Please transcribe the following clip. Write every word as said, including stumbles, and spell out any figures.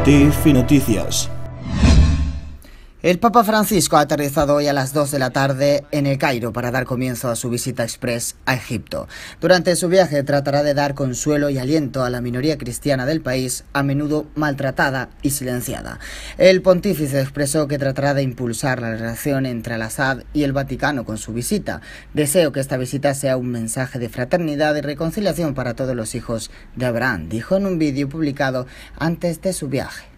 T F Noticias. El Papa Francisco ha aterrizado hoy a las dos de la tarde en El Cairo para dar comienzo a su visita express a Egipto. Durante su viaje tratará de dar consuelo y aliento a la minoría cristiana del país, a menudo maltratada y silenciada. El pontífice expresó que tratará de impulsar la relación entre Al-Assad y el Vaticano con su visita. Deseo que esta visita sea un mensaje de fraternidad y reconciliación para todos los hijos de Abraham, dijo en un vídeo publicado antes de su viaje.